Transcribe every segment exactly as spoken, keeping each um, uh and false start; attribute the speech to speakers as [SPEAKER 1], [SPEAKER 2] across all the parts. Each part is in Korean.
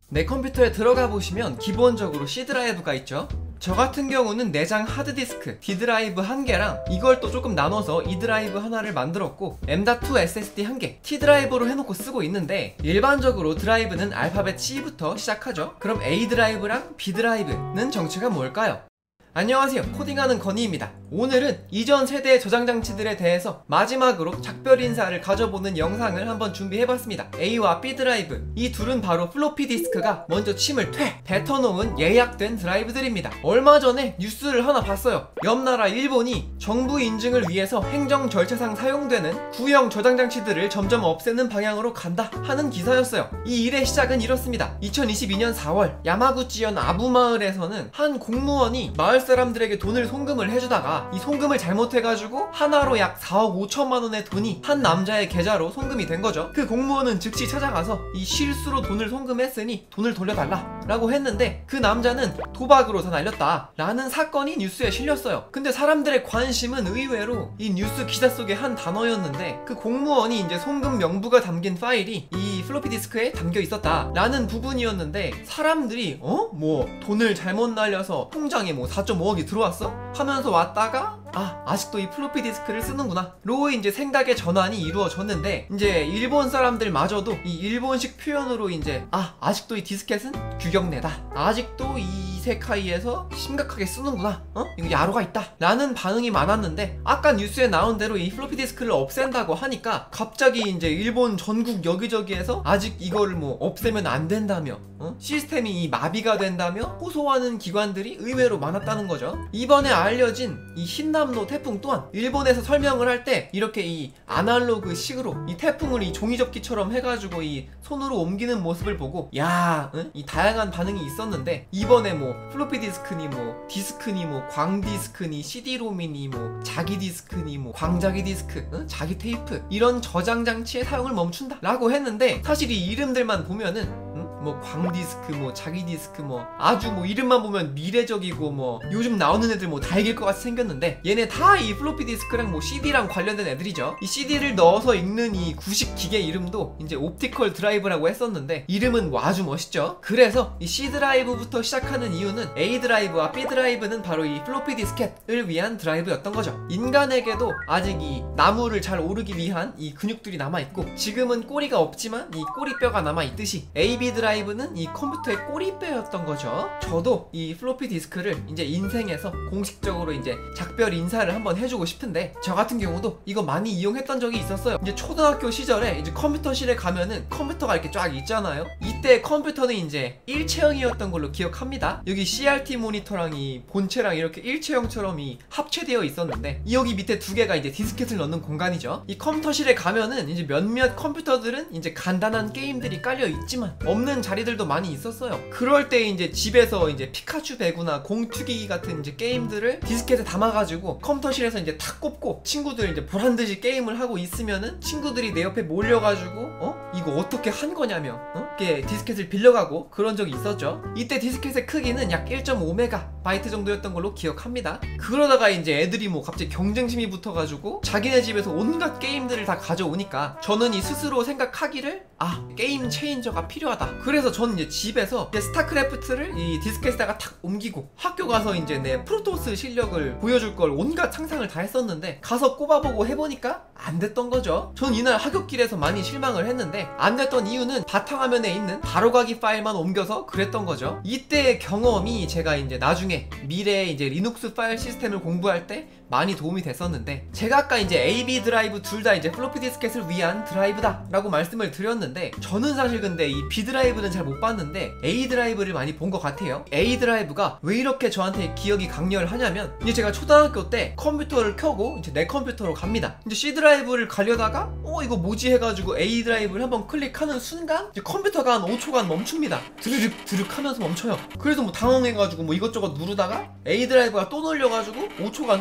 [SPEAKER 1] 내 컴퓨터에 들어가 보시면 기본적으로 C 드라이브가 있죠. 저 같은 경우는 내장 하드디스크 D 드라이브 한 개랑 이걸 또 조금 나눠서 E 드라이브 하나를 만들었고 엠 닷 투 에스 에스 디 한 개 T 드라이브로 해놓고 쓰고 있는데, 일반적으로 드라이브는 알파벳 C부터 시작하죠. 그럼 A 드라이브랑 B 드라이브는 정체가 뭘까요? 안녕하세요, 코딩하는 건희입니다. 오늘은 이전 세대의 저장장치들에 대해서 마지막으로 작별 인사를 가져보는 영상을 한번 준비해봤습니다. A와 B 드라이브, 이 둘은 바로 플로피 디스크가 먼저 침을 퇴 뱉어놓은 예약된 드라이브들입니다. 얼마 전에 뉴스를 하나 봤어요. 옆나라 일본이 정부 인증을 위해서 행정 절차상 사용되는 구형 저장장치들을 점점 없애는 방향으로 간다 하는 기사였어요. 이 일의 시작은 이렇습니다. 이천이십이 년 사월 야마구치현 아부마을에서는 한 공무원이 마을 사람들에게 돈을 송금을 해주다가 이 송금을 잘못해가지고 하나로 약 사억 오천만 원의 돈이 한 남자의 계좌로 송금이 된 거죠. 그 공무원은 즉시 찾아가서 이 실수로 돈을 송금했으니 돈을 돌려달라 라고 했는데, 그 남자는 도박으로 다 날렸다 라는 사건이 뉴스에 실렸어요. 근데 사람들의 관심은 의외로 이 뉴스 기사 속의 한 단어였는데, 그 공무원이 이제 송금 명부가 담긴 파일이 이 플로피 디스크에 담겨 있었다 라는 부분이었는데, 사람들이 어? 뭐 돈을 잘못 날려서 통장에 뭐 사점오억이 들어왔어? 하면서 왔다가 아, 아직도 이 플로피 디스크를 쓰는구나 로 이제 생각의 전환이 이루어졌는데, 이제 일본 사람들마저도 이 일본식 표현으로 이제 아, 아직도 이 디스켓은 규격내다, 아직도 이 세카이에서 심각하게 쓰는구나, 어? 이거 야로가 있다 라는 반응이 많았는데, 아까 뉴스에 나온 대로 이 플로피 디스크를 없앤다고 하니까 갑자기 이제 일본 전국 여기저기에서 아직 이거를 뭐 없애면 안 된다며, 어? 시스템이 이 마비가 된다며 호소하는 기관들이 의외로 많았다는 거죠. 이번에 알려진 이 흰남노 태풍 또한 일본에서 설명을 할 때 이렇게 이 아날로그 식으로 이 태풍을 이 종이접기처럼 해가지고 이 손으로 옮기는 모습을 보고 야, 응? 이 다양한 반응이 있었는데, 이번에 뭐 플로피 디스크니 뭐 디스크니 뭐 광디스크니 씨디롬이니 뭐 자기 디스크니 뭐 광자기 디스크, 응? 자기 테이프, 이런 저장 장치의 사용을 멈춘다 라고 했는데, 사실 이 이름들만 보면은 응? 뭐 광디스크 뭐 자기 디스크 뭐 아주 뭐 이름만 보면 미래적이고 뭐 요즘 나오는 애들 뭐 다 이길 것 같이 생겼는데, 얘네 다 이 플로피 디스크랑 뭐 씨디랑 관련된 애들이죠. 이 씨디를 넣어서 읽는 이 구식 기계 이름도 이제 옵티컬 드라이브라고 했었는데, 이름은 뭐 아주 멋있죠. 그래서 이 C 드라이브부터 시작하는 이유는 A 드라이브와 B 드라이브는 바로 이 플로피 디스켓을 위한 드라이브였던 거죠. 인간에게도 아직 이 나무를 잘 오르기 위한 이 근육들이 남아있고, 지금은 꼬리가 없지만 이 꼬리뼈가 남아있듯이 A, B 드라이브는 이 컴퓨터의 꼬리뼈였던 거죠. 저도 이 플로피 디스크를 이제 인생에서 공식적으로 이제 작별 인사를 한번 해주고 싶은데, 저 같은 경우도 이거 많이 이용했던 적이 있었어요. 이제 초등학교 시절에 이제 컴퓨터실에 가면은 컴퓨터가 이렇게 쫙 있잖아요. 이때 컴퓨터는 이제 일체형이었던 걸로 기억합니다. 여기 씨알티 모니터랑 이 본체랑 이렇게 일체형처럼 이 합체되어 있었는데, 여기 밑에 두 개가 이제 디스켓을 넣는 공간이죠. 이 컴퓨터실에 가면은 이제 몇몇 컴퓨터들은 이제 간단한 게임들이 깔려 있지만 없는 자리들도 많이 있었어요. 그럴 때 이제 집에서 이제 피카츄 배구나 공투기 같은 이제 게임들을 디스켓에 담아가지고 컴퓨터실에서 이제 탁 꼽고 친구들 이제 보란듯이 게임을 하고 있으면은 친구들이 내 옆에 몰려가지고 어? 이거 어떻게 한 거냐며 어? 이렇게 디스켓을 빌려가고 그런 적이 있었죠. 이때 디스켓의 크기는 약 일 점 오 메가바이트 정도였던 걸로 기억합니다. 그러다가 이제 애들이 뭐 갑자기 경쟁심이 붙어가지고 자기네 집에서 온갖 게임들을 다 가져오니까, 저는 이 스스로 생각하기를 아, 게임 체인저가 필요하다. 그래서 저는 이제 집에서 이제 스타크래프트를 이 디스켓에다가 탁 옮기고 학교 가서 이제 내 프로토스 실력을 보여줄 걸 온갖 상상을 다 했었는데, 가서 꼽아보고 해보니까 안 됐던 거죠. 전 이날 하굣길에서 많이 실망을 했는데, 안 됐던 이유는 바탕화면에 있는 바로가기 파일만 옮겨서 그랬던 거죠. 이때의 경험이 제가 이제 나중에 미래에 이제 리눅스 파일 시스템을 공부할 때 많이 도움이 됐었는데, 제가 아까 이제 A, B 드라이브 둘 다 이제 플로피 디스켓을 위한 드라이브다 라고 말씀을 드렸는데, 저는 사실 근데 이 B 드라이브는 잘 못 봤는데 A 드라이브를 많이 본 것 같아요. A 드라이브가 왜 이렇게 저한테 기억이 강렬하냐면, 이제 제가 초등학교 때 컴퓨터를 켜고 이제 내 컴퓨터로 갑니다. 이제 C 드라이브를 가려다가 어 이거 뭐지 해가지고 A 드라이브를 한번 클릭하는 순간 이제 컴퓨터가 한 오 초간 멈춥니다. 드르륵 드륵 하면서 멈춰요. 그래서 뭐 당황해가지고 뭐 이것저것 누르다가 A 드라이브가 또 눌려가지고 오 초간 또 멈추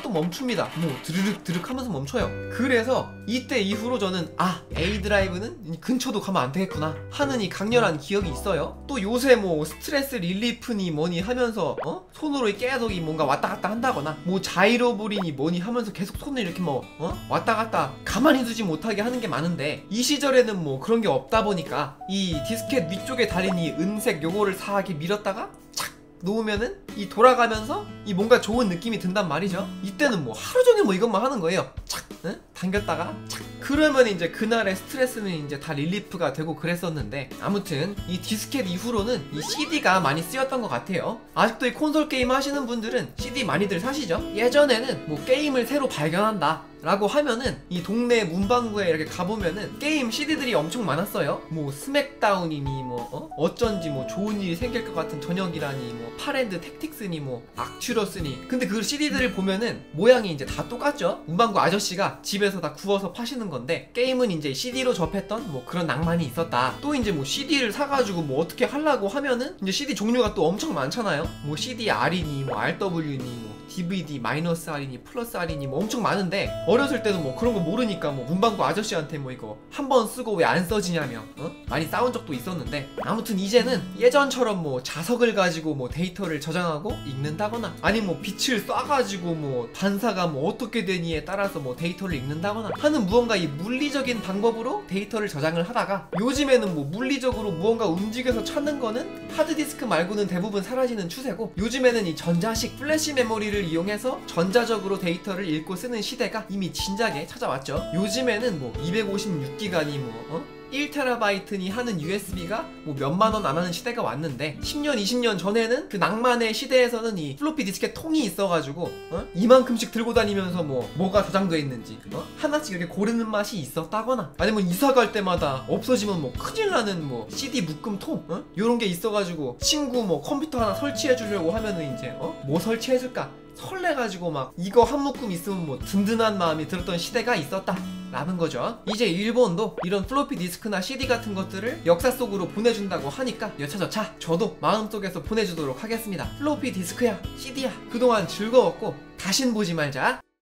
[SPEAKER 1] 멈춥니다. 뭐 드르륵 드륵 하면서 멈춰요. 그래서 이때 이후로 저는 아 A 드라이브는 근처도 가면 안 되겠구나 하는 이 강렬한 기억이 있어요. 또 요새 뭐 스트레스 릴리프니 뭐니 하면서 어? 손으로 계속 이 뭔가 왔다 갔다 한다거나 뭐 자이로볼이니 뭐니 하면서 계속 손을 이렇게 뭐 어? 왔다 갔다 가만히 두지 못하게 하는 게 많은데, 이 시절에는 뭐 그런 게 없다 보니까 이 디스켓 위쪽에 달린 이 은색 요거를 사하게 밀었다가 착 놓으면은 이 돌아가면서 이 뭔가 좋은 느낌이 든단 말이죠. 이때는 뭐 하루 종일 뭐 이것만 하는 거예요. 착 응? 당겼다가 착. 그러면 이제 그날의 스트레스는 이제 다 릴리프가 되고 그랬었는데, 아무튼 이 디스켓 이후로는 이 씨디가 많이 쓰였던 것 같아요. 아직도 이 콘솔 게임 하시는 분들은 씨디 많이들 사시죠? 예전에는 뭐 게임을 새로 발견한다 라고 하면은 이 동네 문방구에 이렇게 가보면은 게임 씨디들이 엄청 많았어요. 뭐 스맥다운이니 뭐 어? 어쩐지 뭐 좋은 일이 생길 것 같은 저녁이라니 뭐 파랜드 택틱스니 뭐 악츄러스니. 근데 그 씨디들을 보면은 모양이 이제 다 똑같죠? 문방구 아저씨가 집에서 다 구워서 파시는 건데, 게임은 이제 씨디로 접했던 뭐 그런 낭만이 있었다. 또 이제 뭐 씨디를 사가지고 뭐 어떻게 하려고 하면은 이제 씨디 종류가 또 엄청 많잖아요. 뭐 씨디알이니 뭐 알더블유니 뭐 디브이디 마이너스 R이니 플러스 R이니 뭐 엄청 많은데, 어렸을 때는 뭐 그런 거 모르니까 뭐 문방구 아저씨한테 뭐 이거 한 번 쓰고 왜 안 써지냐며 어? 많이 싸운 적도 있었는데, 아무튼 이제는 예전처럼 뭐 자석을 가지고 뭐 데이터를 저장하고 읽는다거나 아니 뭐 빛을 쏴가지고 뭐 반사가 뭐 어떻게 되니에 따라서 뭐 데이터를 읽는다거나 하는 무언가 이 물리적인 방법으로 데이터를 저장을 하다가, 요즘에는 뭐 물리적으로 무언가 움직여서 찾는 거는 하드디스크 말고는 대부분 사라지는 추세고, 요즘에는 이 전자식 플래시 메모리를 이용해서 전자적으로 데이터를 읽고 쓰는 시대가 이미 진작에 찾아왔죠. 요즘에는 뭐 이백오십육 기가니 뭐 어? 일 테라바이트니 하는 유에스비가 뭐 몇만원 안 하는 시대가 왔는데, 십 년 이십 년 전에는 그 낭만의 시대에서는 이 플로피 디스켓 통이 있어가지고 어? 이만큼씩 들고 다니면서 뭐 뭐가 저장돼 있는지 어? 하나씩 이렇게 고르는 맛이 있었다거나, 아니면 이사 갈 때마다 없어지면 뭐 큰일 나는 뭐 씨디 묶음 통 어? 요런 게 있어가지고 친구 뭐 컴퓨터 하나 설치해 주려고 하면은 이제 어? 뭐 설치해 줄까 설레가지고 막 이거 한 묶음 있으면 뭐 든든한 마음이 들었던 시대가 있었다 라는 거죠. 이제 일본도 이런 플로피 디스크나 씨디 같은 것들을 역사 속으로 보내준다고 하니까 여차저차 저도 마음속에서 보내주도록 하겠습니다. 플로피 디스크야 씨디야 그동안 즐거웠고 다신 보지 말자.